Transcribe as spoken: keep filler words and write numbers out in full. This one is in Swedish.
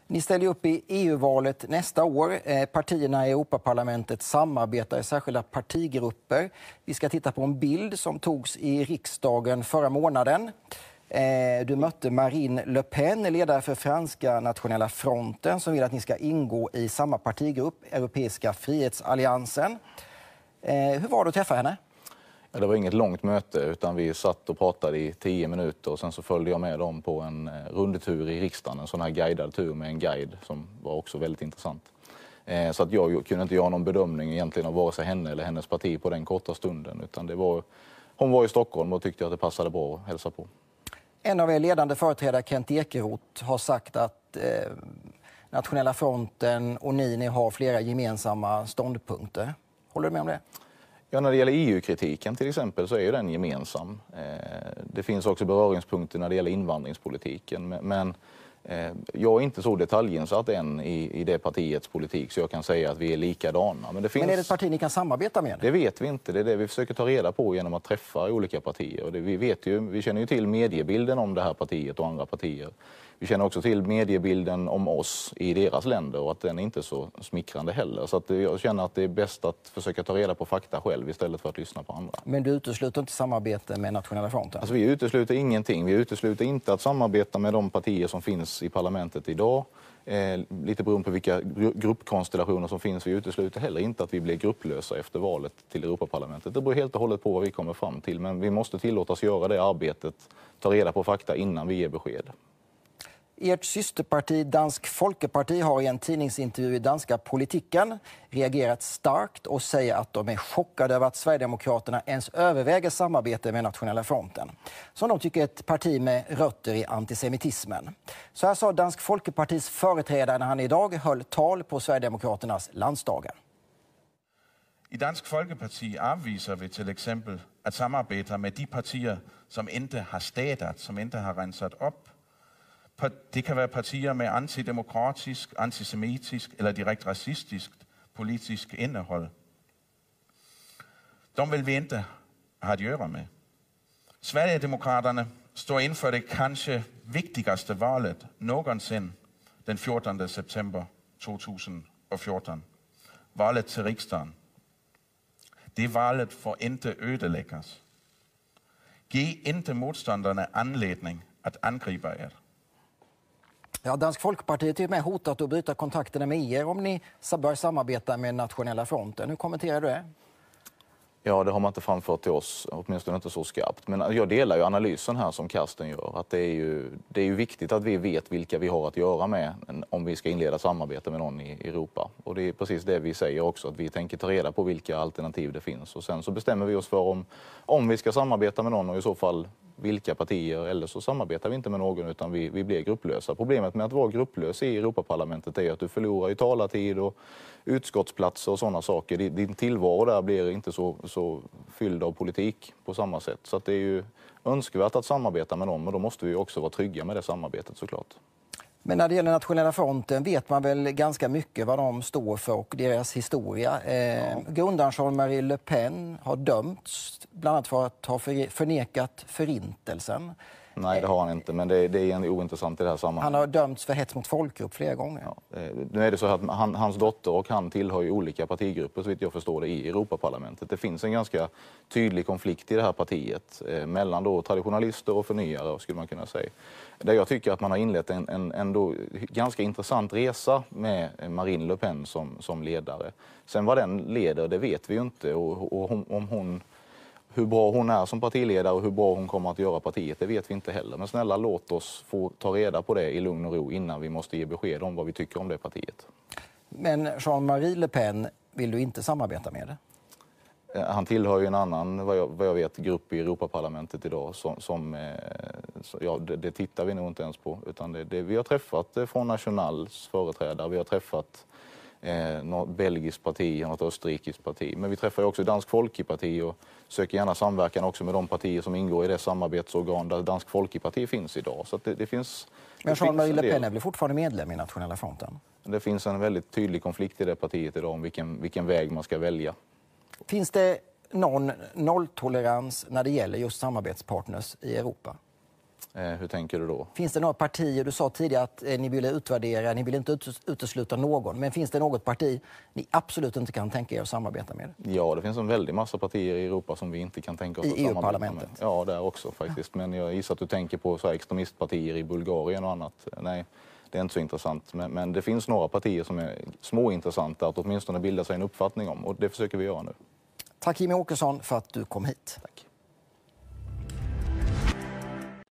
Ni ställer upp i E U-valet nästa år. Partierna i Europaparlamentet samarbetar i särskilda partigrupper. Vi ska titta på en bild som togs i riksdagen förra månaden. Du mötte Marine Le Pen, ledare för franska nationella fronten, som vill att ni ska ingå i samma partigrupp, Europeiska frihetsalliansen. Hur var det att träffa henne? Ja, det var inget långt möte utan vi satt och pratade i tio minuter och sen så följde jag med dem på en rundtur i riksdagen, en sån här guidad tur med en guide som var också väldigt intressant. Eh, så att jag kunde inte göra någon bedömning egentligen av vare sig henne eller hennes parti på den korta stunden, utan det var, hon var i Stockholm och tyckte att det passade bra att hälsa på. En av er ledande företrädare, Kent Ekeroth, har sagt att eh, Nationella fronten och ni, ni har flera gemensamma ståndpunkter. Håller du med om det? Ja, när det gäller E U-kritiken till exempel så är ju den gemensam. Det finns också beröringspunkter när det gäller invandringspolitiken. Men jag är inte så detaljinsatt än i, i det partiets politik så jag kan säga att vi är likadana. Men, det finns... Men är det ett parti ni kan samarbeta med? Det vet vi inte. Det är det vi försöker ta reda på genom att träffa olika partier. Och det, vi, vet ju, vi känner ju till mediebilden om det här partiet och andra partier. Vi känner också till mediebilden om oss i deras länder och att den är inte så smickrande heller. Så att jag känner att det är bäst att försöka ta reda på fakta själv istället för att lyssna på andra. Men du utesluter inte samarbete med Nationella fronten? Alltså vi utesluter ingenting. Vi utesluter inte att samarbeta med de partier som finns i parlamentet idag. Eh, lite beroende på vilka gruppkonstellationer som finns. Vi utesluter heller inte att vi blir grupplösa efter valet till Europaparlamentet. Det beror helt och hållet på vad vi kommer fram till. Men vi måste tillåtas göra det arbetet, ta reda på fakta innan vi ger besked. Ert systerparti Dansk Folkeparti har i en tidningsintervju i Danska Politiken reagerat starkt och säger att de är chockade över att Sverigedemokraterna ens överväger samarbete med Nationella fronten, som de tycker är ett parti med rötter i antisemitismen. Så här sa Dansk Folkepartis företrädare när han idag höll tal på Sverigedemokraternas landsdagar. I Dansk Folkeparti avvisar vi till exempel att samarbeta med de partier som inte har städat, som inte har rensat upp. Det kan vara partier med antidemokratisk, antisemitisk eller direkt rasistiskt politisk innehåll. De vill vi inte ha att göra med. Sverigedemokraterna står inför det kanske viktigaste valet någonsin den fjortonde september tjugohundrafjorton. Valet till riksdagen. Det valet får inte ödeläggas. Ge inte motståndarna anledning att angripa er. Ja, Dansk Folkeparti är med hotat att bryta kontakterna med er om ni bör samarbeta med Nationella fronten. Hur kommenterar du det? Ja, det har man inte framfört till oss, åtminstone inte så skarpt. Men jag delar ju analysen här som Karsten gör. Att det är ju, det är ju viktigt att vi vet vilka vi har att göra med om vi ska inleda samarbete med någon i Europa. Och det är precis det vi säger också, att vi tänker ta reda på vilka alternativ det finns. Och sen så bestämmer vi oss för om, om vi ska samarbeta med någon och i så fall vilka partier, eller så samarbetar vi inte med någon utan vi, vi blir grupplösa. Problemet med att vara grupplös i Europaparlamentet är att du förlorar ju talartid och utskottsplatser och sådana saker. Din tillvaro där blir inte så, så fylld av politik på samma sätt. Så att det är ju önskvärt att samarbeta med någon, och då måste vi också vara trygga med det samarbetet såklart. Men när det gäller Nationella fronten vet man väl ganska mycket vad de står för och deras historia. Eh, ja. Grundaren Jean-Marie Le Pen har dömts bland annat för att ha förnekat förintelsen. Nej, det har han inte, men det, det är en ointressant i det här sammanhanget. Han har dömts för hets mot folkgrupp flera gånger. Ja, nu är det så att han, hans dotter och han tillhör ju olika partigrupper så vitt jag förstår det i Europaparlamentet. Det finns en ganska tydlig konflikt i det här partiet eh, mellan då traditionalister och förnyare skulle man kunna säga. Där jag tycker att man har inlett en, en ändå ganska intressant resa med Marine Le Pen som, som ledare. Sen vad den leder, det vet vi ju inte, och, och om, om hon... Hur bra hon är som partiledare och hur bra hon kommer att göra partiet, det vet vi inte heller. Men snälla, låt oss få ta reda på det i lugn och ro innan vi måste ge besked om vad vi tycker om det partiet. Men Jean-Marie Le Pen vill du inte samarbeta med det? Han tillhör ju en annan, vad jag, vad jag vet, grupp i Europaparlamentet idag som, som eh, ja, det, det tittar vi nog inte ens på. Utan det, det, vi har träffat från Nationals företrädare, vi har träffat Eh, något belgiskt parti och något österrikiskt parti. Men vi träffar ju också Dansk Folkeparti och söker gärna samverkan också med de partier som ingår i det samarbetsorgan där Dansk Folkeparti finns idag. Så att det, det finns... Men Jean-Marie Le Pen är väl fortfarande medlem i Nationella fronten? Det finns en väldigt tydlig konflikt i det partiet idag om vilken, vilken väg man ska välja. Finns det någon nolltolerans när det gäller just samarbetspartners i Europa? Eh, hur tänker du då? Finns det några partier, du sa tidigare att eh, ni ville utvärdera, ni vill inte ut, utesluta någon, men finns det något parti ni absolut inte kan tänka er att samarbeta med? Ja, det finns en väldig massa partier i Europa som vi inte kan tänka oss I att samarbeta med. E U-parlamentet? Ja, där också faktiskt. Men jag gissar att du tänker på så här extremistpartier i Bulgarien och annat. Nej, det är inte så intressant. Men, men det finns några partier som är småintressanta att åtminstone bilda sig en uppfattning om, och det försöker vi göra nu. Tack Jimmie Åkesson för att du kom hit. Tack.